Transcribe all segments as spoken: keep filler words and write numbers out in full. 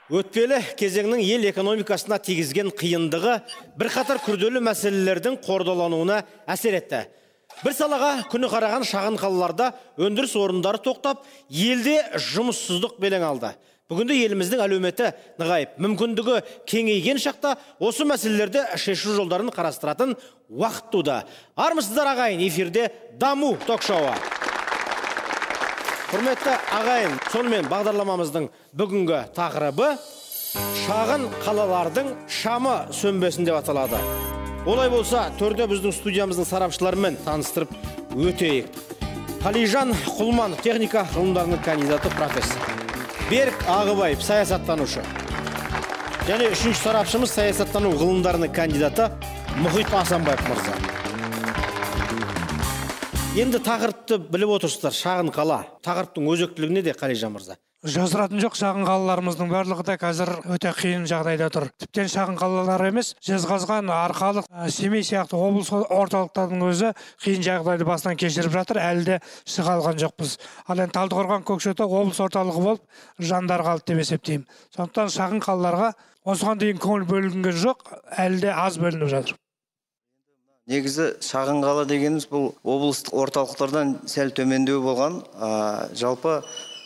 Өтпелі кезеңнің ел экономикасына тигізген қиындығы бірқатар күрделі мәселелердің қордалануына әсер етті. Бір салаға күні қараған шағын қалаларда өндіріс орындары тоқтап, елде жұмыссыздық белең алды. Бүгінде еліміздің әлеуметі нығайып, мүмкіндігі кеңейген шақта осы мәселелерді шешу жолдарын қарастыратын уақыт туды. Армысыздар ағайын, эфирде Даму ток-шоуы. Құрметті ағайын, сонымен бағдарламамыздың бүгінгі тақырыбы шағын қалалардың шамы сөнбесін деп аталады. Олай болса, төрде біздің студиямыздың сарапшыларымен таныстырып өтейік. Қалижан Құлман, техника ғылымдарының кандидаты, профессор. Берік Ағыбаев, саясаттанушы. Және үшінші сарапшымыз саясаттану ғылымдарының кандидаты Мұхит Асанбаев мырза. Енді тақырыпты біліп отырсыздар, шағын қала. Тақырыптың өзектілігіне де Қалижан мырза. Жазыратын жоқ, шағын қалаларымыздың барлығы да қазір өте қиын жағдайда тұр. Тіптен шағын қалалар емес, Жезқазған, Арқалық, Семей сияқты облыс орталықтарының өзі қиын жағдайды басынан кешіріп жатыр, әлі де шыға алған жоқпыз. Ал енді Талдықорған, Көкшетау облыс орталығы болып, жандар қалды деп есептеймін. Сондықтан шағын қалаларға осыған дейін көңіл бөлінген жоқ, әлі де аз бөлініп жатыр. Негізі шағын қала дегеніміз бұл облыстық орталықтардан сәл төмендеу болған. Жалпы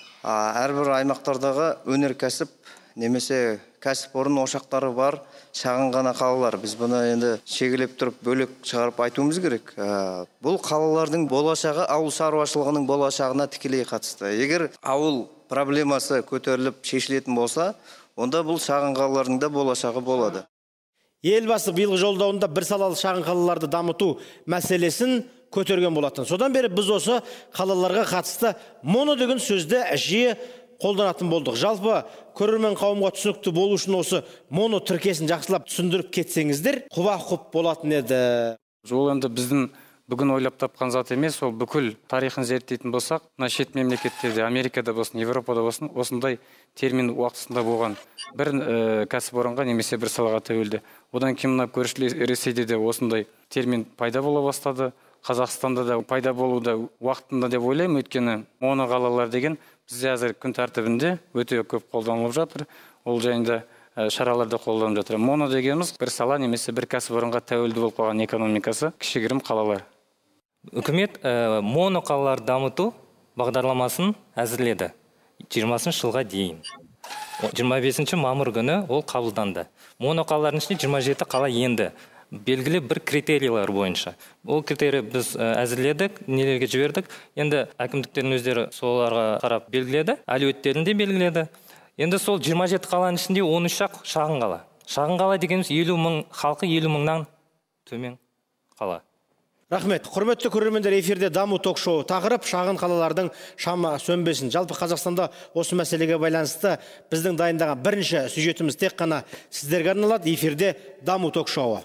әрбір аймақтардағы өнеркәсіп немесе кәсіпорын ошақтары бар шағын ғана қалалар. Біз бұны енді шегелеп тұрып бөлек шығарып айтуымыз керек. Бұл қалалардың болашағы ауыл шаруашылығының болашағына тікелей қатысты. Егер ауыл проблемасы көтеріліп шешілетін болса, онда бұл шағын қалалардың да болашағы болады. Елбасы биылғы жолдауында бір салалы шағын қалаларды дамыту мәселесін көтерген болатын. Содан бері біз осы қалаларға қатысты моно деген сөзді жиі қолданатын болдық. Жалпы көрермен қауымға түсінікті болу үшін осы моно тіркесін жақсылап түсіндіріп кетсеңіздер, құба құп болатын еді. Жол енді біздің бүгін ойлап тапқан зат емес, ол бүкіл тарихын зерттейтін болсақ, мына шет мемлекеттерде, Америкада болсын, Европада болсын, осындай термин уақытысында болған. Бір кәсіпорынға немесе бір салаға тәуелді. Одан кейін мына көршілес Ресейде де осындай термин пайда бола бастады. Қазақстанда да пайда болуда уақытында деп ойлаймын, өйткені моноқалалар деген бізде қазір күн тәртібінде өте көп қолданылып жатыр. Ол жайында шараларды қолданып жатыр. Моно дегеніміз бір сала немесе бір кәсіпорынға тәуелді болып қалған экономикасы кішігірім қалалар. Үкімет моноқалаларды дамыту бағдарламасын әзірледі жиырмасыншы жылға дейін. жиырма бесінші мамыр күні ол қабылданды. Моноқалалардың ішінде жиырма жеті қала енді. Белгілі бір критериялар бойынша. Ол критерий біз әзірледік, нелерге жібердік. Енді әкімдіктердің өздері соларға қарап белгіледі, әлеуеттерін де белгіледі. Енді сол жиырма жеті қаланың ішінде он үш ақ шағын қала. Шағын қала дегеніміз елу мың, халқы елу мыңнан төмен қала. Рахмет. Құрметті көрермендер, эфирде Даму ток-шоуы. Тақырып шағын қалалардың шамы сөнбесін. Жалпы Қазақстанда осы мәселеге байланысты біздің дайындаған бірінші сюжетіміз тек қана сіздерге арналады. Эфирде Даму ток-шоуы.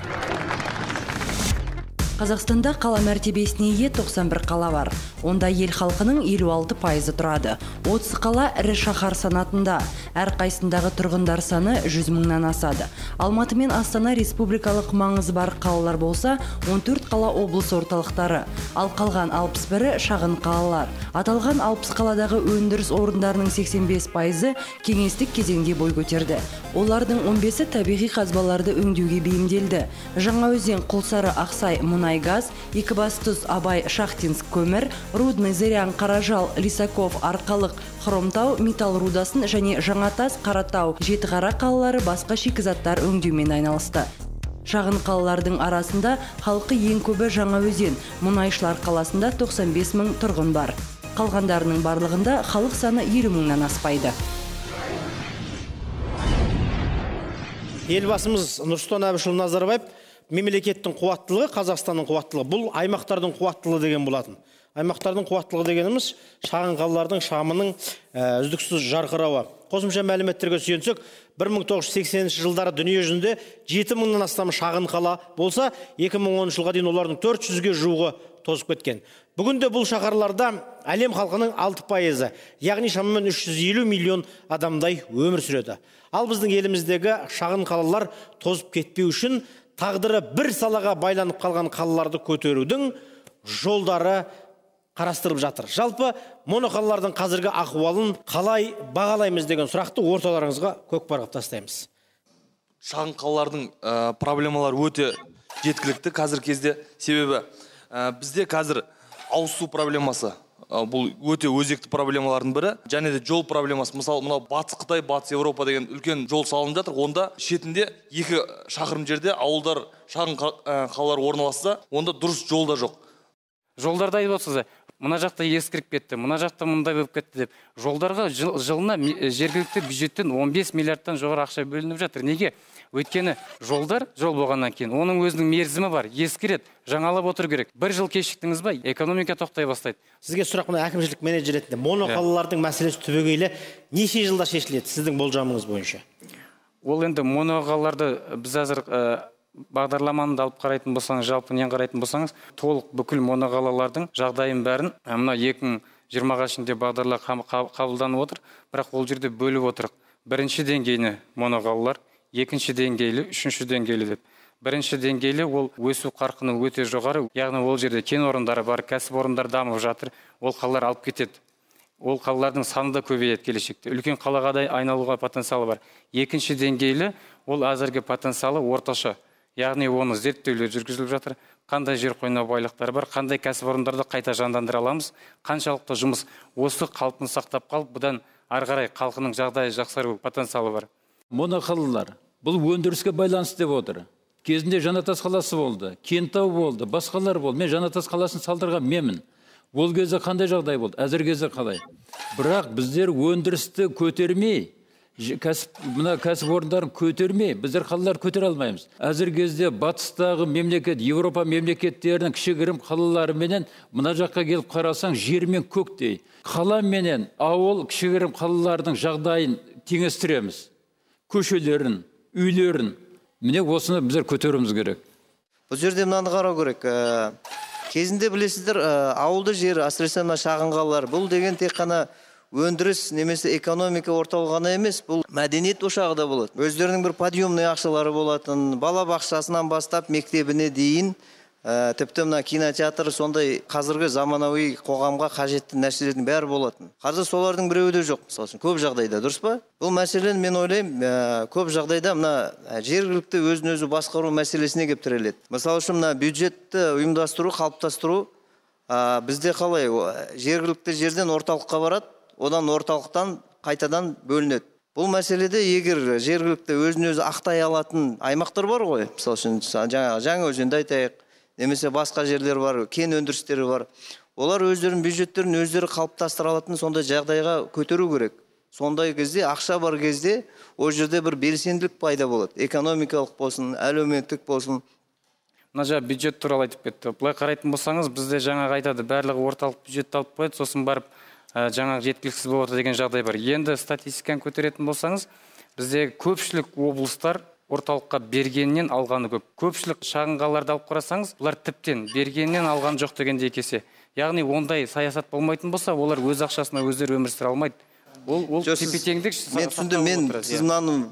Қазақстанда қала мәртебесіне ие тоқсан бір қала бар. Онда ел халқының елу алты пайызы тұрады. отыз қала ірі шаһар санатында. Әр қайсындағы тұрғындар саны жүз мыңнан асады. Алматы мен Астана республикалық маңызы бар қалалар болса, он төрт қала облыс орталықтары. Ал қалған алпыс бірі шағын қалалар. Аталған алпыс қаладағы өндіріс орындарының сексен бес пайызы кеңестік кезеңде бой көтерді. Олардың он бесі табиғи қазбаларды өңдеуге бейімделді. Жаңаөзен, Құлсары, Ақсай, Мұнай-газ, Екібастұз, Абай, Шахтинск, көмір, Рудный, Зырян, Қаражал, Лисаков, Арқалық, Хромтау, металл рудасын және Жаңатас, Қаратау, Жетіқара қалалары басқа шикізаттар өңдеумен айналысты. Шағын қалалардың арасында халқы ең көбі Жаңаөзен, Мұнайшылар қаласында тоқсан бес мың тұрғын бар. Қалғандарының барлығында халық саны елу мыңнан аспайды. Елбасымыз Нұрсұлтан Әбішұлы Назарбаев мемлекеттің қуаттылығы, Қазақстанның қуаттылығы, бұл аймақтардың қуаттылығы деген болатын. Аймақтардың қуаттылығы дегеніміз шағын қалалардың шамының үздіксіз жарқырауы. Қосымша мәліметтерге сүйенсек, бір мың тоғыз жүз сексенінші жылдары дүние жүзінде жеті мыңнан астам шағын қала болса, екі мың оныншы жылға дейін олардың төрт жүзге жуығы тозып кеткен. Бүгінде бұл шаһарларда әлем халқының алты пайызы, яғни шамамен үш жүз елу миллион адамдай өмір сүреді. Ал біздің еліміздегі шағын қалалар тозып кетпеу үшін тағдыры бір салаға байланып қалған қалаларды көтерудің жолдары қарастырылып жатыр. Жалпы моноқалалардың қазіргі ахуалын қалай бағалаймыз деген сұрақты орталарыңызға көкпарға тастаймыз. Шағын қалалардың проблемалары өте жеткілікті қазір кезде, себебі бізде қазір ауыз су проблемасы бұл өте өзекті проблемалардың бірі, және де жол проблемасы. Мысалы, мынау батыс Қытай, батыс Еуропа деген үлкен жол салынып жатыр. Онда шетінде екі шақырым жерде ауылдар, шағын қалалар орналасса, онда дұрыс жол да жоқ. Жолдарда айтып отырсыз, мына жақта ескіріп кетті, мына жақта мындай болып кетті деп. Жолдарға жылына жергілікті бюджеттен он бес миллиардтан жоғары ақша бөлініп жатыр. Неге? Өйткені жолдар жол болғаннан кейін оның өзінің мерзімі бар, ескіреді, жаңалап отыр керек. Бір жыл кешіктіңіз ба, экономика тоқтай бастайды. Сізге сұрақ, мына әкімшілік менеджер ретінде моноқалалардың мәселесі түбегейлі неше жылда шешіледі сіздің болжамыңыз бойынша? Ол енді моноқалаларды біз әзір бағдарламаны алып қарайтын болсаңыз, жалпы нен қарайтын болсаңыз, толық бүкіл моноқалалардың жағдайын бәрін мына екі мың жиырмаға ішінде бағдарлама қабылданып отыр, бірақ ол жерде бөліп отырық. Бірінші деңгейіне моноқалалар, екінші деңгейлі, үшінші деңгейлі деп. Бірінші деңгейлі ол өсу қарқыны өте жоғары, яғни ол жерде кен орындары бар, кәсіп орындары дамып жатыр, ол қалалар алып кетеді. Ол қалалардың саны да көбейеді келешекте. Үлкен қалаға айналуға потенциалы бар. Екінші деңгейлі ол әзірге потенциалы орташа. Яғни оны зерттеулер жүргізіліп жатыр. Қандай жер қойнау байлықтары бар, қандай кәсіп орындарды қайта жандандыра аламыз, қаншалықты жұмыс осы қалпын сақтап қалып, бұдан ары қарай халқының жағдайы жақсару потенциалы бар. Моноқалалар бұл өндіріске байланысты деп отыр. Кезінде Жаңатас қаласы болды, Кентау болды, басқалар болды. Мен Жаңатас қаласын салдырған менмін. Ол кезде қандай жағдай болды, әзір кезде қалай. Бірақ біздер өндірісті көтермей, мына кәсіп орындарын көтермей, біздер қалалар көтере алмаймыз. Әзір кезде батыстағы мемлекет, Еуропа мемлекеттерінің кішігірім қалалары менен мына жаққа келіп қарасаң, жер мен көктей. Қала менен ауыл кішігірім қалалардың жағдайын теңестіреміз. Көшелерін, үйлерін, міне осыны біздер көтеруіміз керек. Бұл жерде мынаны қарау керек. Кезінде білесіздер, ауылды жер, әсіресе мына шағын қалалар, бұл деген тек қана өндіріс немесе экономика орталығы ғана емес, бұл мәдениет ошағы да болады. Өздерінің бір подъемный ақшалары болатын, бала бақшасынан бастап мектебіне дейін, тіпті мына кинотеатр сондай қазіргі заманауи қоғамға қажетті нәрселердің бәрі болатын. Қазір солардың біреуі де жоқ, мысалы үшін, көп жағдайда, дұрыс па? Бұл мәселені мен ойлаймын, көп жағдайда мына жергілікті өзін өзі басқару мәселесіне келіп тіреледі. Мысалы үшін мына бюджетті ұйымдастыру, қалыптастыру бізде қалай? Жергілікті жерден орталыққа барады, одан орталықтан қайтадан бөлінеді. Бұл мәселеде егер жергілікті өзін өзі ақтай алатын аймақтар бар ғой, мысалы үшін жаңа өзенді айтайық, немесе басқа жерлер бар, кен өндірістері бар. Олар өздерінің бюджеттерін өздері қалыптастыра алатын сондай жағдайға көтеру керек. Сондай кезде, ақша бар кезде, ол жерде бір белсенділік пайда болады. Экономикалық болсын, әлеуметтік болсын. Мына жаңа бюджет туралы айтып кетті. Бұлай қарайтын болсаңыз, бізде жаңа айтады, барлығы орталық бюджетті алып қойды, сосын барып жаңа жеткіліксіз болып отыр деген жағдай бар. Енді статистиканы көтеретін болсаңыз, бізде көпшілік облыстар орталыққа бергеннен алғаны көп. Көпшілік шағын қалаларды алып қарасаңыз, бұлар тіптен бергеннен алған жоқ дегенде кесе. Яғни ондай саясат болмайтын болса, олар өз ақшасына өздері өмір сүре алмайды. Ол ол тепе-теңдік. Мен түсіндім, мен сіз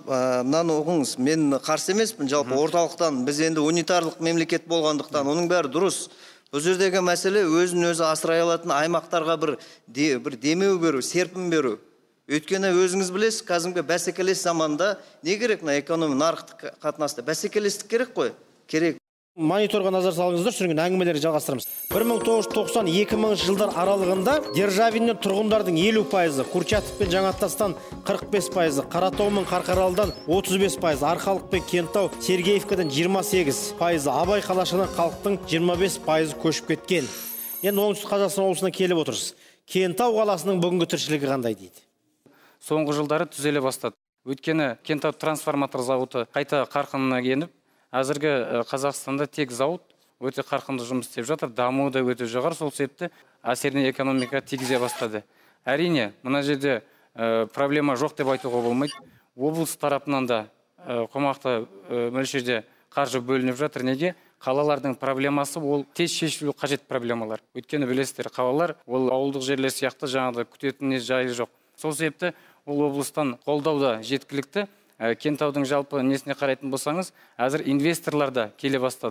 мынаны оқыңыз. Мен қарсы емеспін, жалпы орталықтан біз енді унитарлық мемлекет болғандықтан, оның бәрі дұрыс. Бұл жердегі мәселе өзін өзі асырай алатын аймақтарға бір бір демеу беру, серпін беру. Өйткені өзіңіз білесіз, қазіргі бәсекелес заманда не керек мына экономия нарықтық қатынаста? Бәсекелестік керек қой? Керек. Мониторға назар салыңыздар, сүрінген әңгімелерді жалғастырамыз. бір мың тоғыз жүз тоқсан екі мыңыншы жылдар аралығында Державиннен тұрғындардың елу пайызы, Курчатов пен Жаңатастан қырық бес пайызы, Қаратау мен Қарқаралыдан отыз бес пайызы, Арқалық пен Кентау, Сергеевкадан жиырма сегіз пайызы, Абай қалашығынан халықтың жиырма бес пайызы көшіп кеткен. Енді оңтүстік Қазақстан облысына келіп отырсыз. Кентау қаласының бүгінгі тіршілігі қандай дейді? Соңғы жылдары түзеле бастады. Өйткені Кентау трансформатор зауыты қайта қарқынына еніп, әзіргі Қазақстанда тек зауыт өте қарқынды жұмыс істеп жатыр, дамуы да өте жоғары, сол себепті әсеріне экономика тигізе бастады. Әрине, мына жерде проблема жоқ деп айтуға болмайды. Облыс тарапынан да қомақты мөлшерде қаржы бөлініп жатыр. Неге? Қалалардың проблемасы ол тез шешілу қажет проблемалар. Өйткені білесіздер, қалалар ол ауылдық жерлер сияқты жаңағыдай күтетін жайы жоқ. Сол себепті ол облыстан қолдау да жеткілікті. Кентаудың жалпы несіне қарайтын болсаңыз, әзір инвесторлар да келе бастады.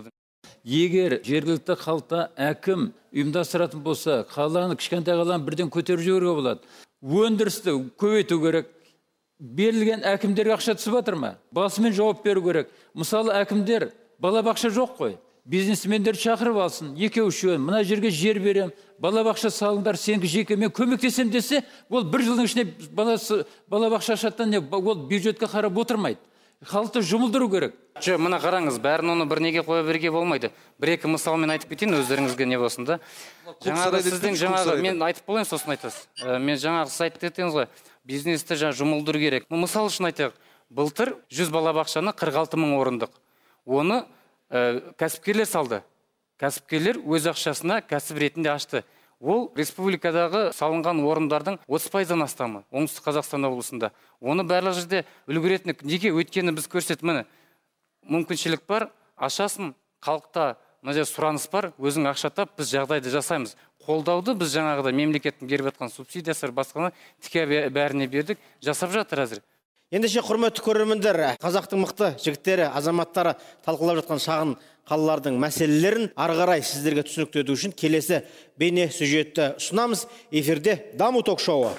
Егер жергілікті халықта әкім ұйымдастыратын болса, қаланы, кішкентай қаланы бірден көтеріп жіберуге болады. Өндірісті көбейту керек. Берілген әкімдерге ақша түсіп жатыр ма? Басымен жауап беру керек. Мысалы, әкімдер балабақша жоқ қой. Бизнесмендер шақырып алсын, екеу үшеуін, мына жерге жер берем, балабақша салыңдар, сенгі жеке мен көмектесем десе, ол бір жылдың ішінде баласы балабақша ашаттан ол бюджетке қарап отырмайды. Халықты жұмылдыру керек. Жо, мына қараңыз, бәрін оны бір неге қоя беруге болмайды. Бір екі мысалмен айтып кетейін, өздеріңізге не болсын да. Жаңағы сіздің жаңағы мен айтып болайын, сосын айтасыз. Мен жаңағы сіз айтып кетдіңіз ғой, бизнесті жаңа жұмылдыру керек. Мысал үшін айтайық, былтыр жүз балабақшаны қырық алты мың орындық. Оны кәсіпкерлер салды. Кәсіпкерлер өз ақшасына кәсіп ретінде ашты. Ол республикадағы салынған орындардың отыз пайыздан астамы оңтүстік Қазақстан облысында. Оны барлық жерде үлгеретін. Неге? Өйткені біз көрсетіп, міне мүмкіншілік бар, ашасын, халықта мына сұраныс бар, өзің ақша тап, біз жағдайды жасаймыз. Қолдауды біз жаңағыда мемлекеттің беріп жатқан субсидиясы басқаны тіке бәріне бердік, жасап жатыр әзір. Ендеше құрметті көрермендер, қазақтың мықты жігіттері, азаматтары талқылап жатқан шағын қалалардың мәселелерін ары қарай сіздерге түсінікті ету үшін келесі бейне сюжетті ұсынамыз. Эфирде Даму ток-шоуы.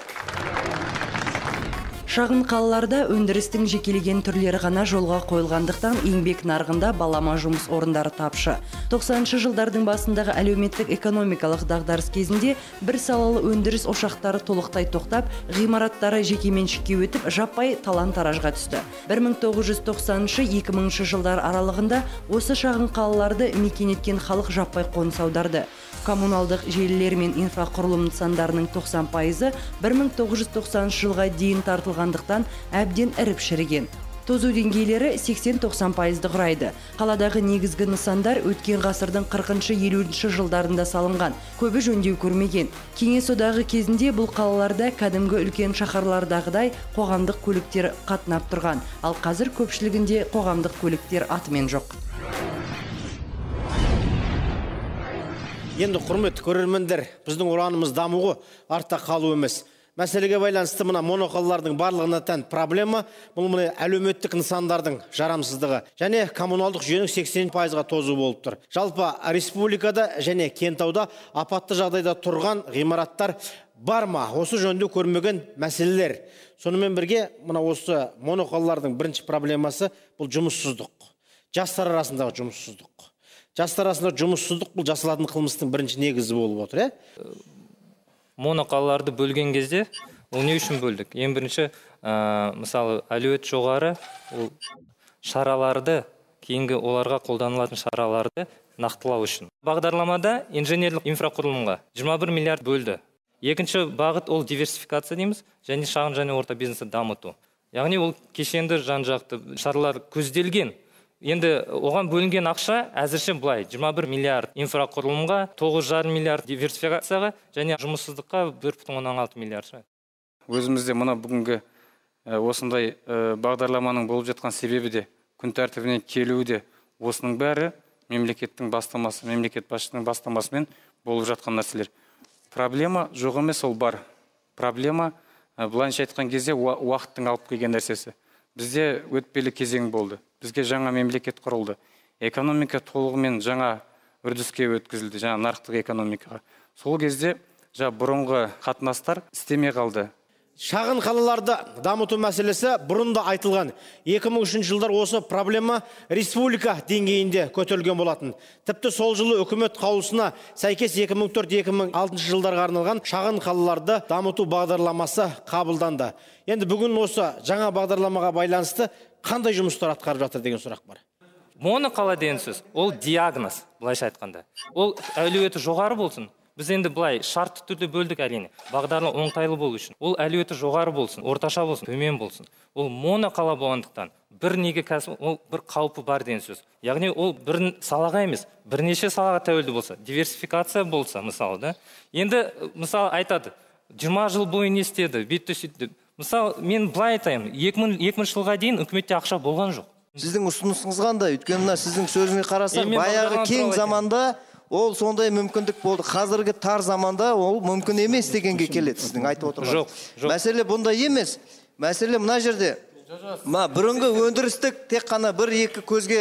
Шағын қалаларда өндірістің жекелеген түрлері ғана жолға қойылғандықтан еңбек нарығында балама жұмыс орындары тапшы. тоқсаныншы жылдардың басындағы әлеуметтік экономикалық дағдарыс кезінде бір салалы өндіріс ошақтары толықтай тоқтап, ғимараттары жекеменшікке өтіп, жаппай талан-таражға түсті. бір мың тоғыз жүз тоқсаныншы - екі мыңыншы жылдар аралығында осы шағын қалаларды мекен еткен халық жаппай қоныс аударды. Коммуналдық желілер мен инфрақұрылым нысандарының тоқсан пайызы бір мың тоғыз жүз тоқсаныншы жылға дейін тартылғандықтан әбден іріп шіріген. Тозу деңгейлері сексен тоқсан пайызды құрайды. Қаладағы негізгі нысандар өткен ғасырдың қырқыншы - елуінші жылдарында салынған, көбі жөндеу көрмеген. Кеңес одағы кезінде бұл қалаларда кәдімгі үлкен шаһарлардағыдай қоғамдық көліктер қатынап тұрған, ал қазір көпшілігінде қоғамдық көліктер атымен жоқ. Енді құрметті көрермендер, біздің ұранымыз дамуы, артта қалу емес. Мәселеге байланысты мына моноқалалардың барлығына тән проблема, бұл мына әлеуметтік нысандардың жарамсыздығы және коммуналдық жүйенің сексен пайызға тозу болып тұр. Жалпы республикада және Кентауда апатты жағдайда тұрған ғимараттар бар ма? Осы жөнінде көрмеген мәселелер. Сонымен бірге мына осы моноқалалардың бірінші проблемасы бұл жұмыссыздық. Жастар арасындағы жұмыссыздық. Жастар арасында жұмыссыздық бұл жасалатын қылмыстың бірінші негізі болып отыр, е? Моноқалаларды бөлген кезде, ол не үшін бөлдік? Ең бірінші, мысалы, әлеует жоғары, ол шараларды, кейінгі оларға қолданылатын шараларды нақтылау үшін. Бағдарламада инженерлік инфрақұрылымға жиырма бір миллиард бөлді. Екінші бағыт ол диверсификация дейміз, және шағын және орта бизнесті дамыту. Яғни ол кешенді жан-жақты шаралар көзделген. Енді оған бөлінген ақша әзірше былай жиырма бір миллиард инфрақұрылымға, тоғыз жарым миллиард диверсификацияға және жұмыссыздыққа бір бүтін оннан алты миллиард. Өзімізде мына бүгінгі осындай бағдарламаның болып жатқан себебі де, күн тәртібіне келуі де, осының бәрі мемлекеттің бастамасы, мемлекет басшысының бастамасымен болып жатқан нәрселер. Проблема жоқ емес, ол бар. Проблема былайынша айтқан кезде уақыттың алып келген нәрсесі. Бізде өтпелі кезең болды. Бізге жаңа мемлекет құрылды. Экономика толығымен жаңа үрдіске өткізілді, жаңа нарықтық экономикаға. Сол кезде жаңа бұрынғы қатынастар істемей қалды. Шағын қалаларды дамыту мәселесі бұрында айтылған. екі мың үшінші жылдар осы проблема республика деңгейінде көтерілген болатын. Тіпті сол жылы үкімет қаулысына сәйкес екі мың төрт - екі мың алтыншы жылдарға арналған шағын қалаларды дамыту бағдарламасы қабылданды. Енді бүгін осы жаңа бағдарламаға байланысты қандай жұмыстар атқарып жатыр деген сұрақ бар. Моноқала деген сөз, ол диагноз, былайша айтқанда. Ол әлеуеті жоғары болсын. Біз енді былай шартты түрде бөлдік әрине. Бағдарлама оңтайлы болу үшін. Ол әлеуеті жоғары болсын, орташа болсын, төмен болсын. Ол моноқала болғандықтан бір неге кәсіп, ол бір қаупі бар деген сөз. Яғни ол бір салаға емес, бірнеше салаға тәуелді болса, диверсификация болса, мысалы, да. Енді мысалы айтады, жиырма жыл бойы не істеді, бүйтті сөйтті. Мысалы, мен былай айтайын, екі мыңыншы жылға дейін үкіметте ақша болған жоқ. Сіздің ұсынысыңыз қандай? Өйткені мына сіздің сөзіңе қарасақ, баяғы кең заманда ол сондай мүмкіндік болды. Қазіргі тар заманда ол мүмкін емес дегенге келеді сіздің айтып отырған. Жоқ, жоқ. Мәселе бұндай емес. Мәселе мына жерде. Ма бұрынғы өндірістік тек қана бір екі көзге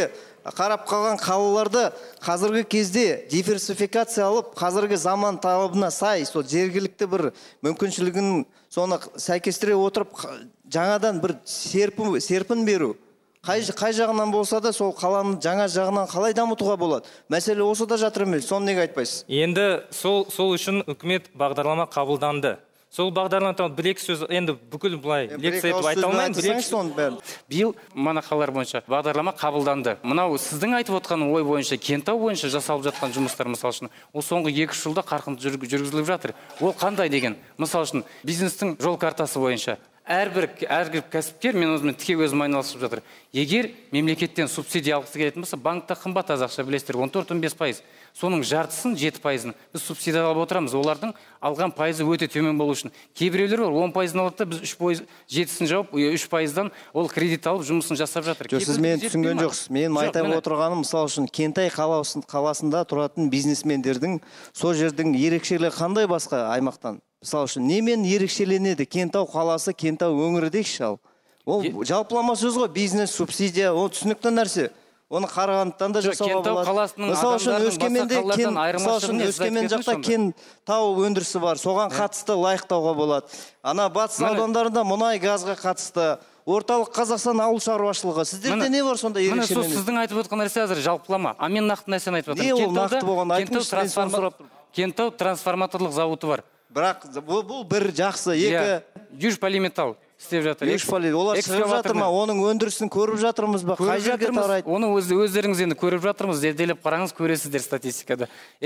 қарап қалған қалаларды қазіргі кезде диверсификация алып, қазіргі заман талабына сай, сол жергілікті бір мүмкіншілігін соны сәйкестіре отырып, жаңадан бір серпін, серпін беру. Қай, қай жағынан болса да сол қаланы жаңа жағынан қалай дамытуға болады? Мәселе осы да жатыр емес, соны неге айтпайсыз? Енді сол, сол үшін үкімет бағдарлама қабылданды. Сол бағдарлама бір-екі сөз, енді бүкіл былай лекция етіп айта алмаймын. Биыл монақалар бойынша бағдарлама қабылданды. Мынау сіздің айтып отқан ой бойынша, Кентау бойынша жасалып жатқан жұмыстар, мысал үшін, ол соңғы екі үш жылда қарқынды жүргізіліп жатыр. Ол қандай деген? Мысал үшін, бизнестің жол картасы бойынша әрбір әрбір кәсіпкер, мен өзімен тіке өзім айналысып жатыр. Егер мемлекеттен субсидия алғысы келетін болса, банкта қымбат аз ақша, білесіздер, он төрт он бес пайыз. Соның жартысын, жеті пайызын біз субсидия алып отырамыз. Олардың алған пайызы өте төмен болу үшін. Кейбіреулер бар, он пайызын алады да, біз үш пайыз жетісін жауып, үш пайыздан ол кредит алып жұмысын жасап жатыр. Сіз мені түсінген жоқсыз. Мен айтып отырғаным, мысал үшін, Кентай қаласында тұратын бизнесмендердің сол жердің ерекшелігі қандай басқа аймақтан? Мысал үшін, немен ерекшеленеді? Кентау қаласы, Кентау өңірі дейікші ал. Ол жалпылама сөз ғой, бизнес, субсидия, ол түсінікті нәрсе. Оны Қарағандыдан да жасауға болады. Мысал үшін, Өскеменде Өскемен жақта Кентау өндірісі бар, соған қатысты лайықтауға болады. Ана батыс аудандарында мұнай газға қатысты, орталық Қазақстан ауыл шаруашылығы. Сіздерде не бар сонда ерекшеленеді? Міне, сіздің айтып отқан нәрсе әзір жалпылама. А мен нақты нәрсені айтып отырмын. Не ол нақты болған? Айтыңызшы. Кентау трансформаторлық зауыты бар. Бірақ бұл бір жақсы, екі... Южполиметалл істеп жатыр. Олар шығып жатыр ма? Оның өндірісін көріп жатырмыз ба? Қай жерге тарайды? Оны өздеріңіз енді көріп жатырмыз. Зерделеп қараңыз, көресіздер статистикада.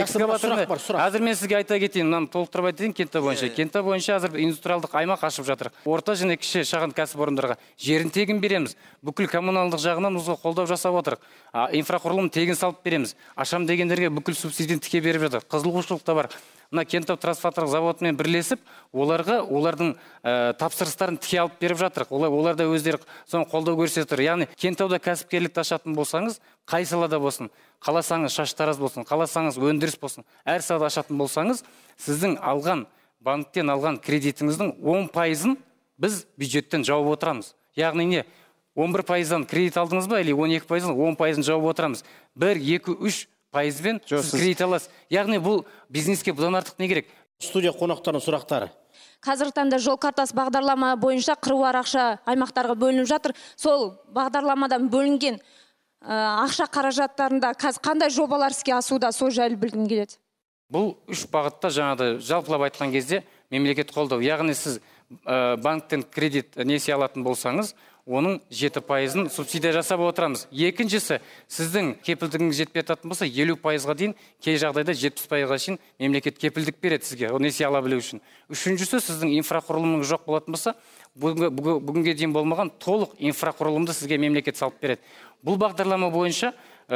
Әзір мен сізге айта кетейін, мынаны толықтырып айтайын Кентау бойынша. Кентау бойынша әзір индустриалдық аймақ ашып жатыр. Орта және кіші шағын кәсіпорындарға жерін тегін береміз. Бүкіл коммуналдық жағынан біз қолдау жасап отырық. Инфрақұрылым тегін салып береміз. Ашам дегендерге бүкіл субсидияны тіке беріп жатыр. Қызығушылық та бар. Мына Кентау трансформаторлық заводымен бірлесіп, оларға олардың тапсырыстарын тіке алып беріп жатыр. Олар да өздері соны қолдау көрсетіп тұр. Яғни Кентауда кәсіпкерлікті ашатын болсаңыз, қай салада болсын, қаласаңыз шаштараз болсын, қаласаңыз өндіріс болсын, әр салада ашатын болсаңыз, сіздің алған банктен алған кредитіңіздің он пайызын біз бюджеттен жауып отырамыз. Яғни не? он бір пайыздан кредит алдыңыз ба, или он екі пайыздан он пайызын жауып отырамыз. бір, екі, үш пайызбен сіз кредит аласыз. Яғни бұл бизнеске бұдан артық не керек? Студия қонақтарының сұрақтары. Қазіргі таңда жол картасы бағдарлама бойынша қыруар ақша аймақтарға бөлініп жатыр. Сол бағдарламадан бөлінген ақша қаражаттарында қандай жобалар іске асуда, сол жайлы білгім келеді. Бұл үш бағытта жаңағыдай жалпылап айтқан кезде мемлекет қолдау. Яғни сіз банктен кредит несие алатын болсаңыз, оның жеті пайызын субсидия жасап отырамыз. Екіншісі, сіздің кепілдігіңіз жетпей жататын болса, елу пайызға дейін, кей жағдайда жетпіс пайызға шейін мемлекет кепілдік береді сізге, ол несие ала білу үшін. Үшіншісі, сіздің инфрақұрылымыңыз жоқ болатын болса, бүгінге дейін болмаған толық инфрақұрылымды сізге мемлекет салып береді. Бұл бағдарлама бойынша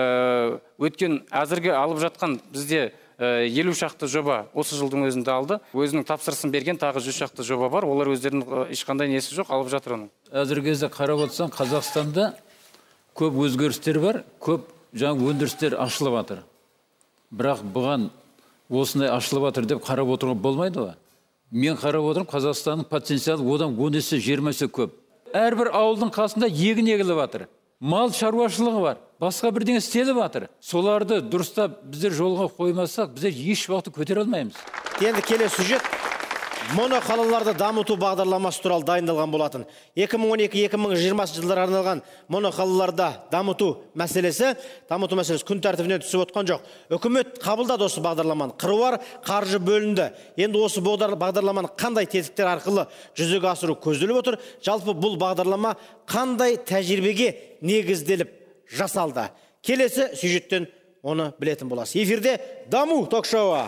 өткен әзірге алып жатқан бізде елу шақты жоба осы жылдың өзінде алды. Өзінің тапсырысын берген тағы жүз шақты жоба бар. Олар өздерінің ешқандай несі жоқ, алып жатыр оны. Әзірге кезде қарап отырсаң, Қазақстанда көп өзгерістер бар, көп жаңа өндірістер ашылып жатыр. Бірақ бұған осындай ашылып жатыр деп қарап отыруға болмайды ғой. Мен қарап отырмын, Қазақстанның потенциалы одан он есе жиырма есе көп. Әрбір ауылдың қасында егін егіліп жатыр. Мал шаруашылығы бар, басқа бірдеңе істеліп жатыр. Соларды дұрыстап біздер жолға қоймасақ, біздер еш уақытты көтере алмаймыз. Енді келесі сюжет моноқалаларды дамыту бағдарламасы туралы дайындалған болатын. екі мың он екі екі мың жиырмасыншы жылдарға арналған моноқалаларда дамыту мәселесі, дамыту мәселесі күн тәртібіне түсіп отқан жоқ. Үкімет қабылдады осы бағдарламаны. Қыруар қаржы бөлінді. Енді осы бағдарламаны қандай тетіктер арқылы жүзеге асыру көзделіп отыр? Жалпы бұл бағдарлама қандай тәжірибеге негізделіп жасалды? Келесі сюжеттен оны білетін боласыз. Эфирде Даму ток-шоуы.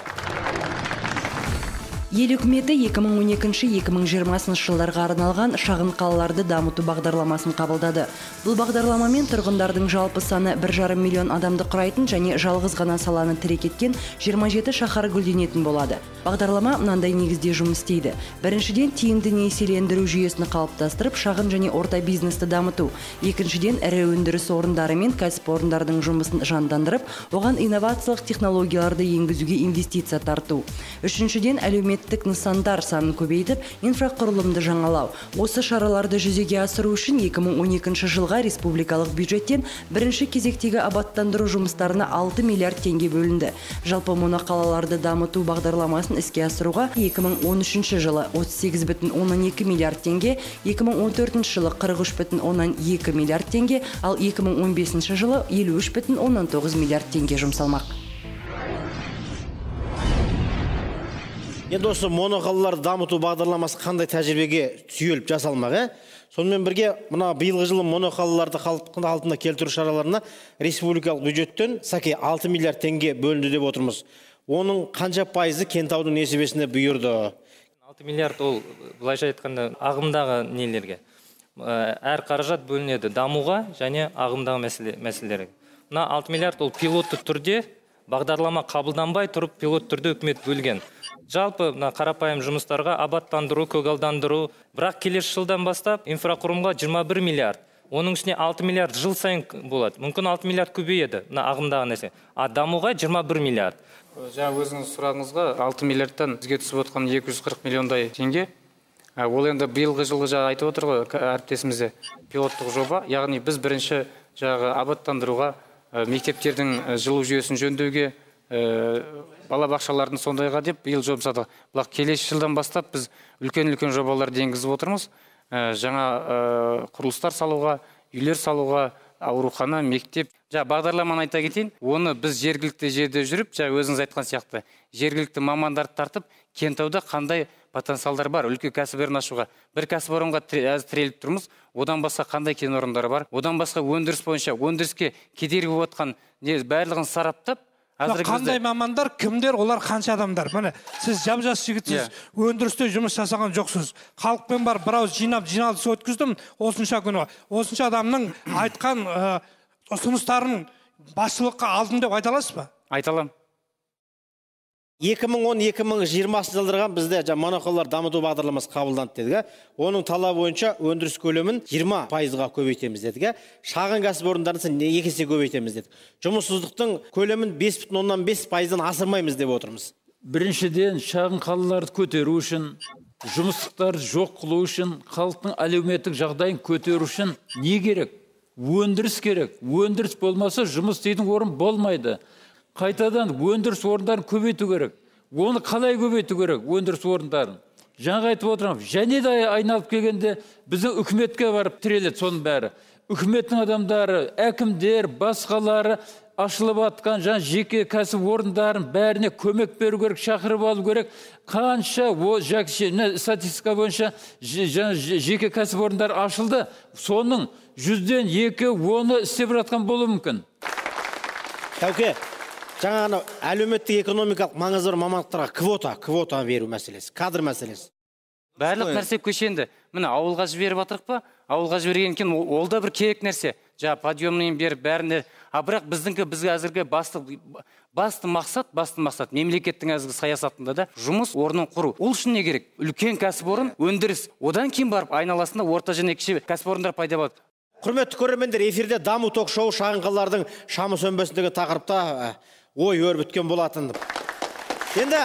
Ел үкіметі екі мың он екінші екі мың жиырмасыншы жылдарға арналған шағын қалаларды дамыту бағдарламасын қабылдады. Бұл бағдарламамен тұрғындардың жалпы саны бір жарым миллион адамды құрайтын және жалғыз ғана саланы тірек еткен жиырма жеті шаһар гүлденетін болады. Бағдарлама мынандай негізде жұмыс істейді. Біріншіден, тиімді несиелендіру жүйесін қалыптастырып, шағын және орта бизнесті дамыту. Екіншіден, ірі өндіріс орындары мен кәсіпорындардың жұмысын жандандырып, оған инновациялық технологияларды енгізуге инвестиция тарту. Үшіншіден, әлеуметтік әлеуметтік нысандар санын көбейтіп, инфрақұрылымды жаңалау. Осы шараларды жүзеге асыру үшін екі мың он екінші жылға республикалық бюджеттен бірінші кезектегі абаттандыру жұмыстарына алты миллиард теңге бөлінді. Жалпы моноқалаларды дамыту бағдарламасын іске асыруға екі мың он үшінші жылы отыз сегіз бүтін оннан екі миллиард теңге, екі мың он төртінші жылы қырық үш бүтін оннан екі миллиард теңге, ал екі мың он бесінші жылы елу үш бүтін оннан тоғыз миллиард теңге жұмсалмақ. Енді осы моноқалаларды дамыту бағдарламасы қандай тәжірибеге сүйеліп жасалмақ, ә? Сонымен бірге, мына биылғы жылы моноқалаларды халықтың алдына келтіру шараларына республикалық бюджеттен сәке алты миллиард теңге бөлінді деп отырмыз. Оның қанша пайызы Кентаудың несібесіне бұйырды? алты миллиард ол, былайша айтқанда, ағымдағы нелерге. Әр қаражат бөлінеді дамуға және ағымдағы мәселелерге. Мына алты миллиард ол пилотты түрде, бағдарлама қабылданбай тұрып пилот түрде үкімет бөлген. Жалпы қарапайым жұмыстарға абаттандыру, көгалдандыру, бірақ келесі жылдан бастап инфрақұрылымға жиырма бір миллиард. Оның үстіне алты миллиард жыл сайын болады. Мүмкін алты миллиард көбейеді, ағымдағы нәрсе. А дамуға жиырма бір миллиард. Жаңа өзіңіз сұрағыңызға алты миллиардтан бізге түсіп отқан екі жүз қырық миллиондай теңге. Ол енді биылғы жылғы жаңа айтып отыр ғой әріптесімізде пилоттық жоба. Яғни біз бірінші жаңағы абаттандыруға, мектептердің жылу жүйесін жөндеуге, балабақшалардың сондайға деп биыл жұмсадық. Бірақ келесі жылдан бастап біз үлкен-үлкен жобаларды енгізіп отырмыз. Жаңа құрылыстар салуға, үйлер салуға, аурухана, мектеп. Жаңа бағдарламаны айта кетейін. Оны біз жергілікті жерде жүріп, жаңа өзіңіз айтқан сияқты, жергілікті мамандарды тартып, Кентауда қандай потенциалдар бар, үлкен кәсіпорын ашуға. Бір кәсіпорынға әзір тіреліп тұрмыз, одан басқа қандай кен орындары бар, одан басқа өндіріс бойынша, өндіріске кедергі болып отқан барлығын сараптап, қандай мамандар, кімдер, олар қанша адамдар? Міне, сіз жап-жас жігітсіз, өндірісте жұмыс жасаған жоқсыз. Халықпен бар, бір ауыз жинап, жиналыс өткіздім, осынша күні. Осынша адамның айтқан ұсыныстарын басшылыққа алдым деп айта аласыз ба? Айта аламын. екі мың он екі мың жиырмасыншы жылдарға бізде моноқалалар дамыту бағдарламасы қабылданды дедік. Оның талабы бойынша өндіріс көлемін жиырма пайызға көбейтеміз дедік. Шағын кәсіпорындарын екі есе көбейтеміз дедік. Жұмыссыздықтың көлемін бес бүтін оннан бес пайыздан асырмаймыз деп отырмыз. Біріншіден, шағын қалаларды көтеру үшін, жұмыссыздықтарды жоқ қылу үшін, халықтың әлеуметтік жағдайын көтеру үшін не керек? Өндіріс керек. Өндіріс болмаса, жұмыс істейтін орын болмайды. Қайтадан өндіріс орындарын көбейту керек. Оны қалай көбейту керек, өндіріс орындарын? Жаңа айтып отырмын, және де айналып келгенде біздің үкіметке барып тіреледі соның бәрі. Үкіметтің адамдары, әкімдер, басқалары ашылып атқан жаңа жеке кәсіп орындарын бәріне көмек беру керек, шақырып алу керек. Қанша статистика бойынша жеке кәсіп орындар ашылды, соның жүзден екі оны істеп жатқан болуы мүмкін. Тәуке, жаңа әлеуметтік экономикалық маңызы бар мамандықтарға квота, квота беру мәселесі, кадр мәселесі. Барлық нәрсе көшенді. Міне ауылға жіберіп жатырық па? Ауылға жіберген кейін ол да бір керек нәрсе. Жаңа подъемныйын беріп бәріне. А бірақ біздіңкі бізге әзірге басты басты мақсат, басты мақсат мемлекеттің әзірге саясатында да жұмыс орнын құру. Ол үшін не керек? Үлкен кәсіпорын, өндіріс. Одан кейін барып айналасында орта және кіші кәсіпорындар пайда болады. Құрметті көрермендер, эфирде даму ток-шоу шағын қалалардың шамы сөнбесіндегі тақырыпта ой өрбіткен болатын. Енді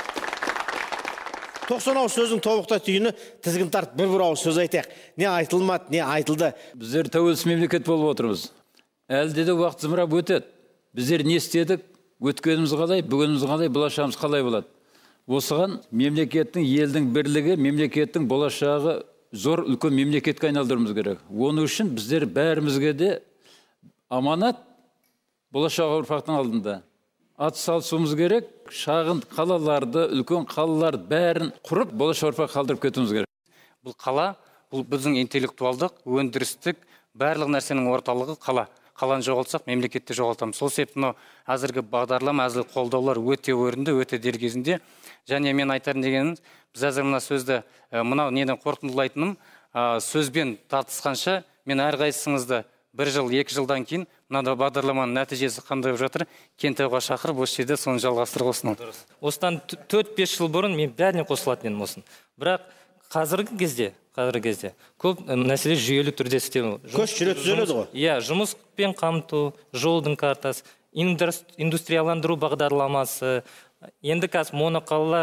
тоқсан ауыз сөздің тобықтай түйіні тізгін тарт бір-бір ауыз сөз айтайық. Не айтылмады, не айтылды. Біздер тәуелсіз мемлекет болып отырмыз. Әлде де уақыт зымырап өтеді. Біздер не істедік? Өткеніміз қалай, бүгініміз қалай, болашағымыз қалай болады? Осыған мемлекеттің, елдің бірлігі, мемлекеттің болашағы зор үлкен мемлекетке айналдыруымыз керек. Оның үшін біздер бәрімізге де аманат болашақ ұрпақтың алдында. Ат салысуымыз керек, шағын қалаларды, үлкен қалалар бәрін құрып, болашақ ұрпақ қалдырып кетуіміз керек. Бұл қала, бұл біздің интеллектуалдық, өндірістік, барлық нәрсенің орталығы қала. Қаланы жоғалтсақ, мемлекетті жоғалтамыз. Сол себепті әзіргі бағдарлама, әзіргі қолдаулар өте орынды, өте дер кезінде. Және мен айтарын дегенім, біз әзір мына сөзді, мынау неден қорытындылайтыным, сөзбен тартысқанша, мен әрқайсыңызды бір жыл, екі жылдан кейін мынада бағдарламаның нәтижесі қандай жатыр, Кентауға шақырып, осы жерде соны жалғастырып осыны. Осыдан төрт-бес жыл бұрын мен бәріне қосылатын едім осын. Бірақ қазіргі кезде, қазіргі кезде көп мәселе жүйелі түрде істеу. Көш жүре түзеледі ғой. Иә, жұмыспен қамту, жолдың картасы, индустрияландыру бағдарламасы, енді қазір моноқалалар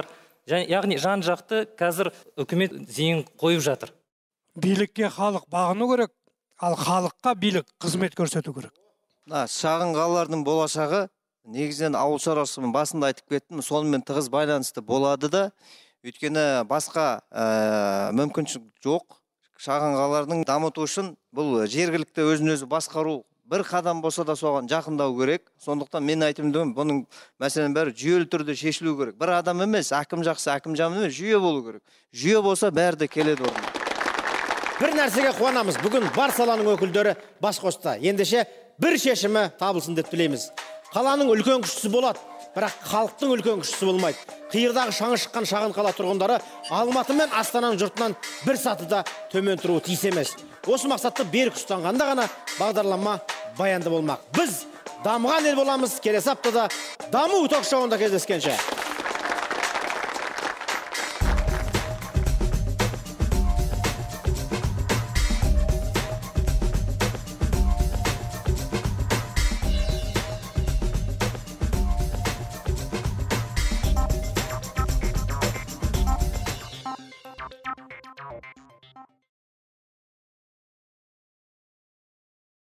яғни жан жақты қазір үкімет зейін қойып жатыр. Билікке халық бағыну керек, ал халыққа билік қызмет көрсету керек. Шағын қалалардың болашағы негізінен ауыл шаруашылығының басында айтып кеттім, сонымен тығыз байланысты болады да, өйткені басқа мүмкіншілік жоқ. Шағын қалалардың дамыту үшін бұл жергілікті өзін өзі басқару бір қадам болса да соған жақындау керек. Сондықтан мен айтымдым, бұның мәселенің бәрі жүйелі түрде шешілу керек. Бір адам емес, әкім жақсы, әкім жаман емес, жүйе болу керек. Жүйе болса бәрі де келеді орнына. Бір нәрсеге қуанамыз. Бүгін бар саланың өкілдері бас қосты. Ендеше бір шешімі табылсын деп тілейміз. Қаланың үлкен күшісі болады, бірақ халықтың үлкен күшісі болмайды. Қиырдағы шаңы шыққан шағын қала тұрғындары Алматы мен Астананың жұртынан бір сатыда төмен тұруы тиіс емес. Осы мақсатты берік ұстанғанда ғана бағдарлама баянды болмақ. Біз дамыған ел боламыз. Келесі аптада даму ток-шоуында кездескенше.